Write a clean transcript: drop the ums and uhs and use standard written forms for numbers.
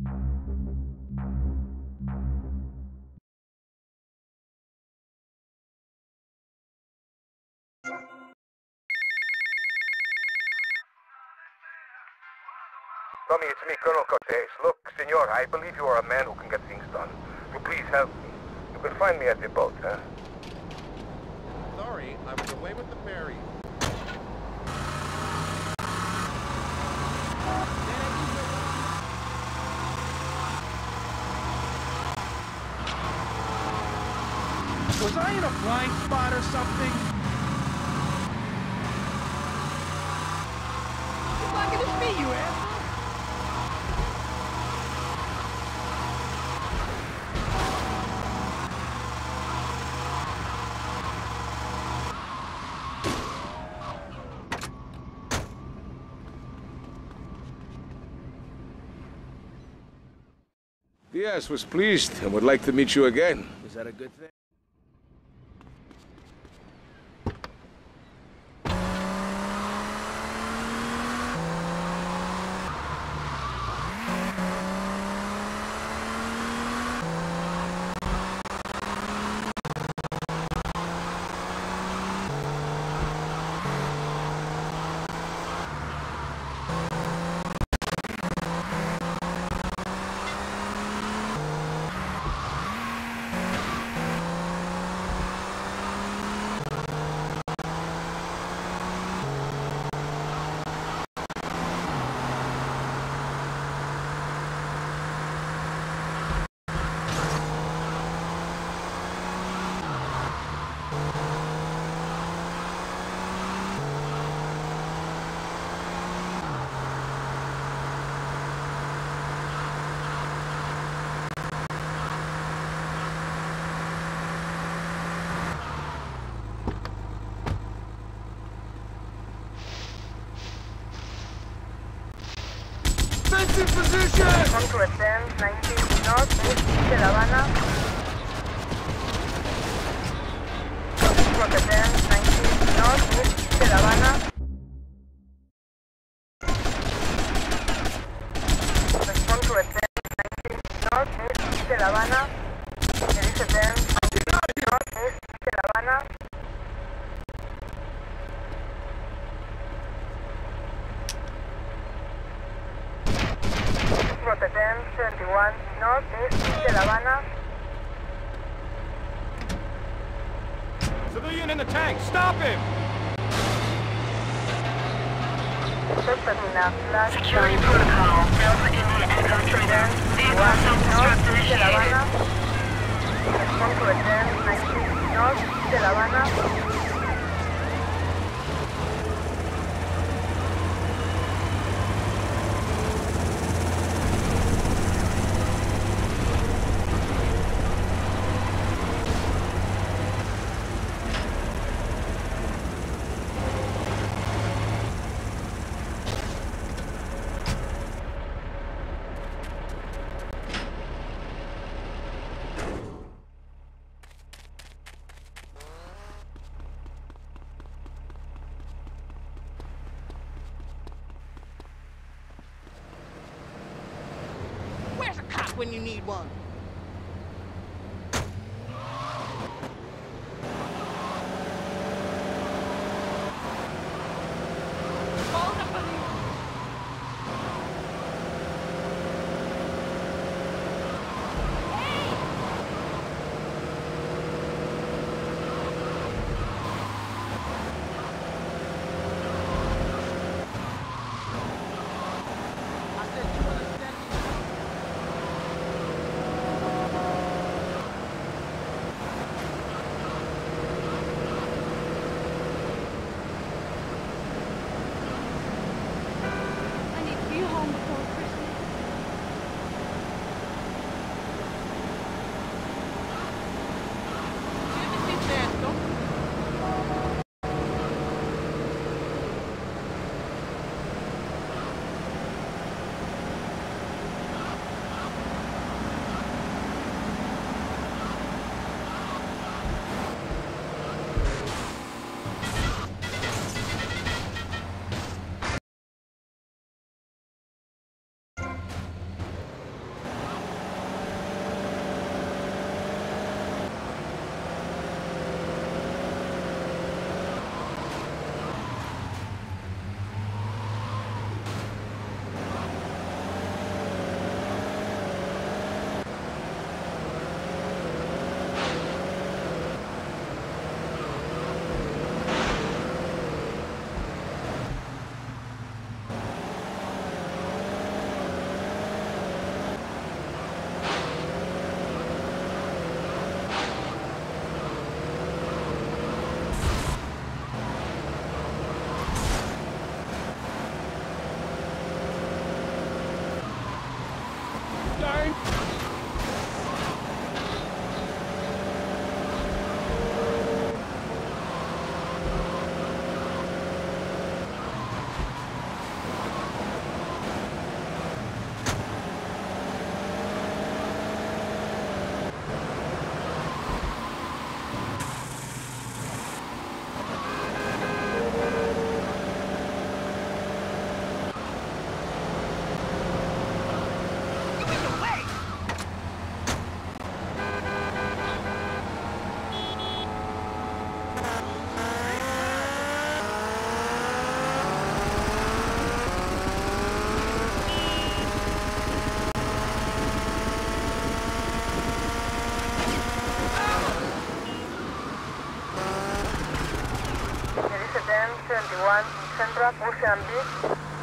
Tommy, it's me, Colonel Cortez. Look, senor, I believe you are a man who can get things done. So please help me. You can find me at the boat, huh? Sorry, I was away with the ferry. Was I in a blind spot or something? You're talking to me, you asshole! Diaz was pleased and would like to meet you again. Is that a good thing? In position! Come to ascend 90 northeast de La Habana. Come to ascend 90 northeast de La Habana. Come to ascend 90 northeast de La Habana. There is ascend 90 northeast de La Habana. Rotterdam 31 northeast de La Habana. Civilian in the tank, stop him! Security protocol. Delta India Echo Trader. Vehicle self-destruct initiated. Come to ascend 90 north de La Habana. Where's a cop when you need one? Call the police! Mozambique.